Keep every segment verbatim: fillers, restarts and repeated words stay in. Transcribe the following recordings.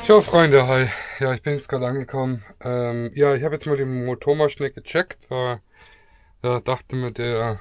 Ciao Freunde, hi. Ja, ich bin jetzt gerade angekommen. Ähm, ja, ich habe jetzt mal den Motor mal schnell gecheckt, weil ja, dachte mir, der,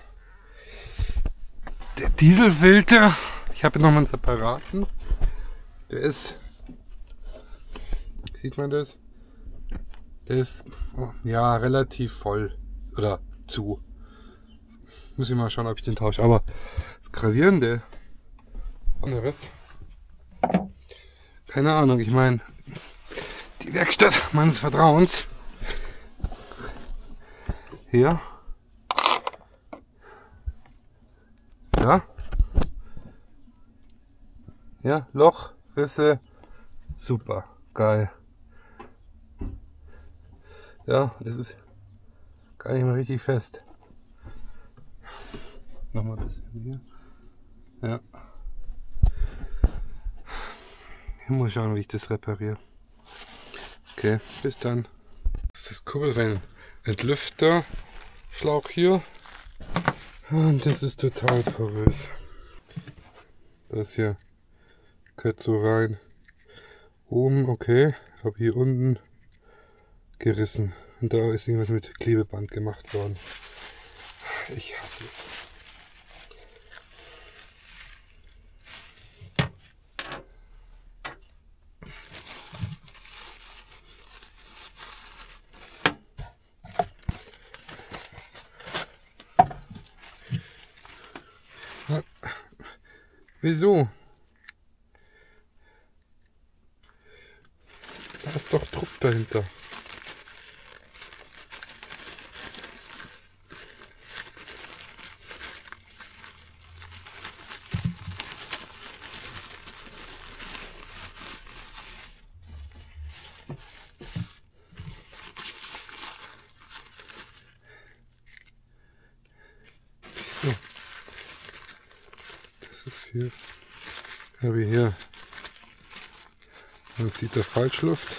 der Dieselfilter, ich habe noch mal einen separaten, der ist, sieht man das? Der ist ja relativ voll oder zu. Muss ich mal schauen, ob ich den tausche. Aber das Gravierende anderes, keine Ahnung, ich meine, die Werkstatt meines Vertrauens hier. Ja. Ja, Loch, Risse, super, geil. Ja, das ist gar nicht mehr richtig fest. Nochmal ein bisschen hier. Ja. Ich muss schauen, wie ich das repariere. Okay, bis dann. Das ist das Kurbelwellen-Entlüfter-Schlauch hier. Und das ist total porös. Das hier gehört so rein. Oben, okay, aber hier unten gerissen. Und da ist irgendwas mit Klebeband gemacht worden. Ich hasse es. Wieso? Da ist doch Druck dahinter. So. Das ist hier. Habe ich hier. Man sieht da Falschluft.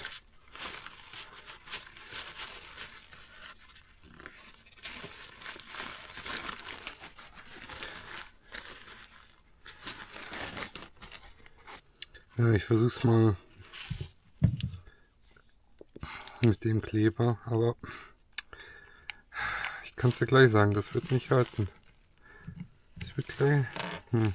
Ja, ich versuche es mal mit dem Kleber, aber ich kann es dir gleich sagen, das wird nicht halten. Das wird gleich. Hm.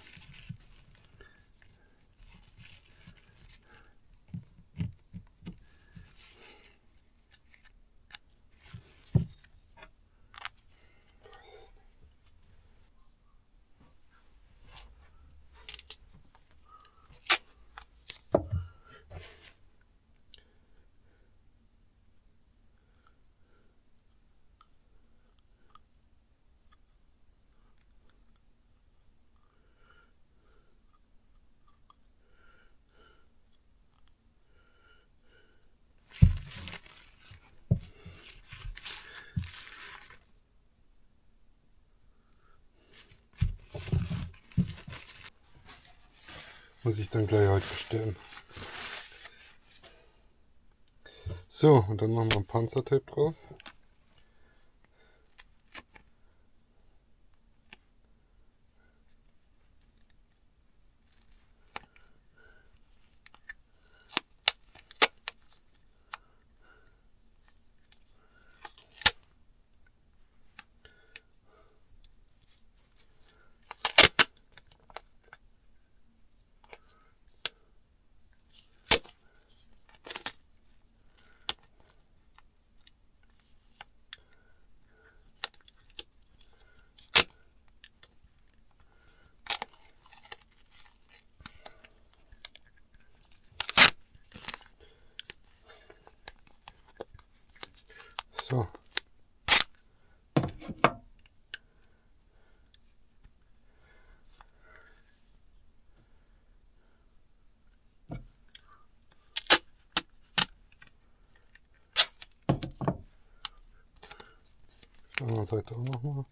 Muss ich dann gleich heute bestellen. So, und dann machen wir ein Panzertape drauf. So. Auf der anderen Seite auch nochmal.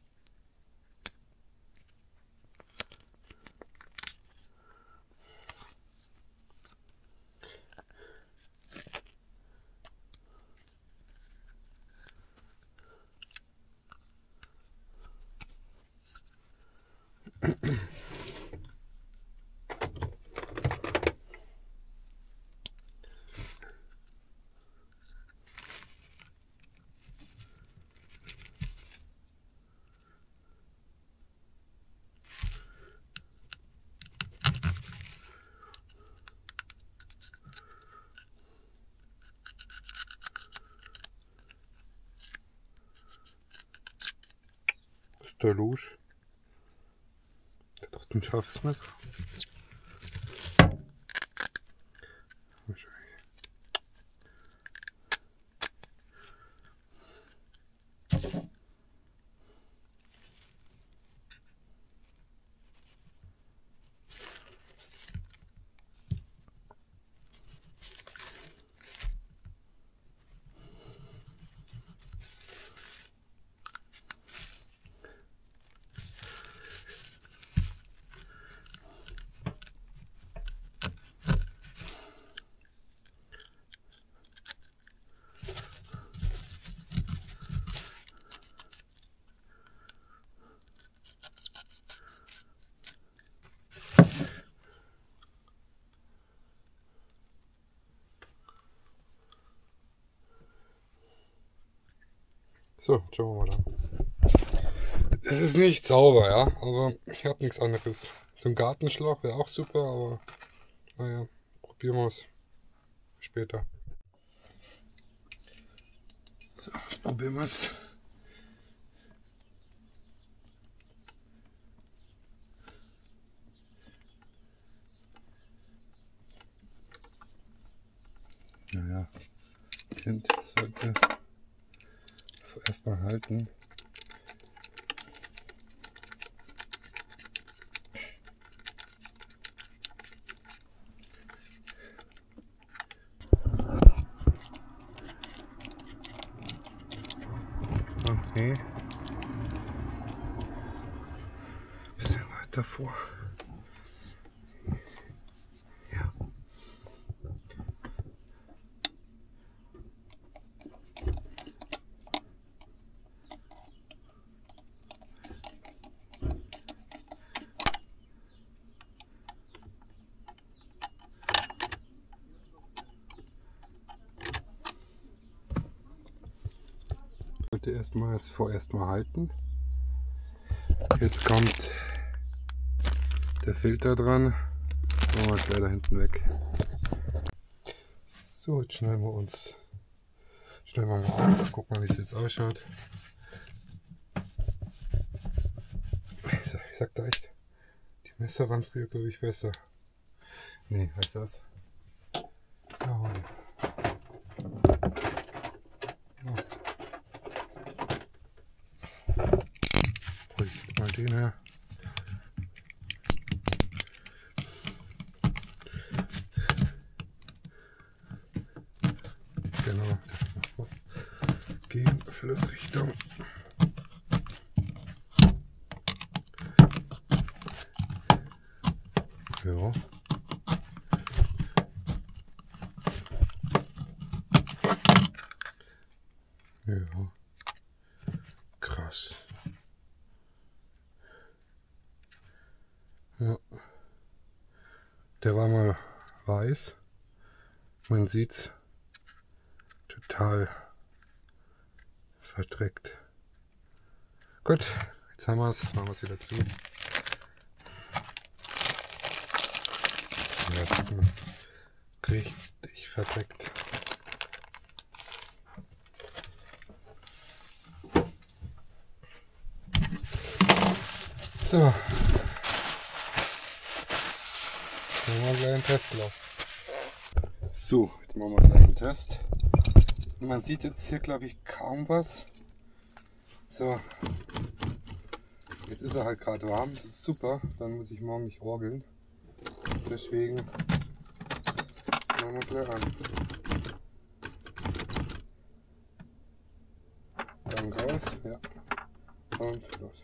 Deluge. Der hat doch ein scharfes Messer. So, schauen wir mal an. Es ist nicht sauber, ja, aber ich habe nichts anderes. So ein Gartenschlauch wäre auch super, aber naja, probieren wir es später. So, jetzt probieren wir es. Naja, Kind sollte erstmal halten. Okay. Bisschen weiter vor. Ja. Sollte erstmal das vorerst mal halten. Jetzt kommt der Filter dran. Machen wir gleich da hinten weg. So, jetzt schneiden wir uns schneiden wir mal auf. Guck mal, wie es jetzt ausschaut. Ich sag, ich sag da echt, die Messer waren früher, glaube ich, besser. Nee, heißt das? Oh. Mal den her. Genau. Gegen Flussrichtung. Ja. Ja. Krass. Ja, der war mal weiß. Man sieht's, total verdreckt. Gut, jetzt haben wir es. Machen wir es wieder zu. Ja, sieht man richtig verdreckt. So. Machen wir gleich einen Testlauf. So, jetzt machen wir gleich einen Test. Man sieht jetzt hier, glaube ich, kaum was. So, jetzt ist er halt gerade warm, das ist super. Dann muss ich morgen nicht orgeln. Deswegen machen wir gleich an. Dann raus, ja. Und los.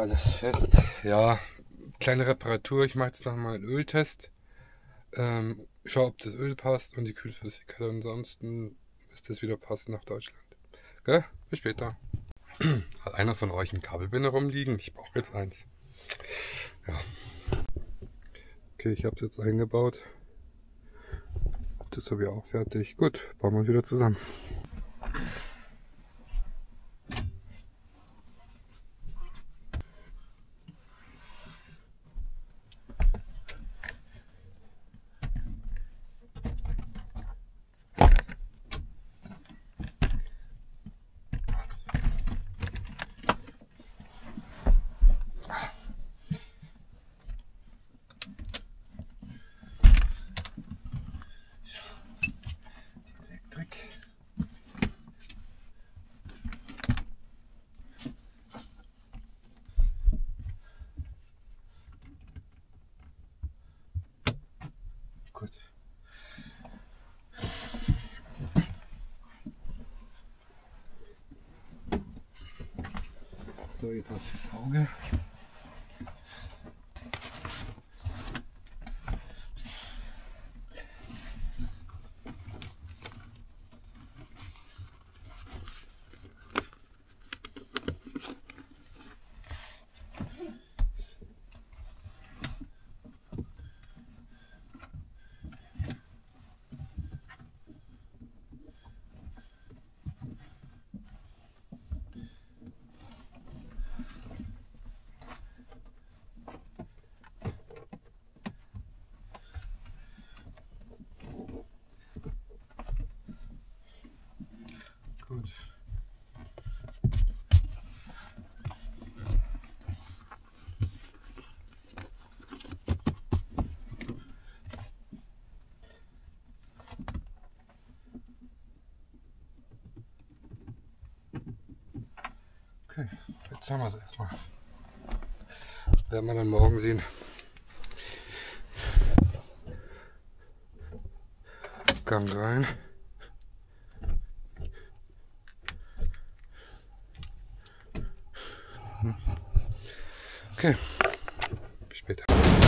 alles fest. Ja, kleine Reparatur. Ich mache jetzt nochmal einen Öltest. Ähm, schau, ob das Öl passt und die Kühlflüssigkeit. Ansonsten müsste es wieder passen nach Deutschland. Gell? Bis später. Hat einer von euch einen Kabelbinder rumliegen? Ich brauche jetzt eins. Ja. Okay, ich habe es jetzt eingebaut. Das habe ich auch fertig. Gut, bauen wir wieder zusammen. Gut. So, jetzt was fürs Auge. Gut. Okay, jetzt haben wir es erstmal. Werden wir dann morgen sehen. Gang rein. Okay, bis später.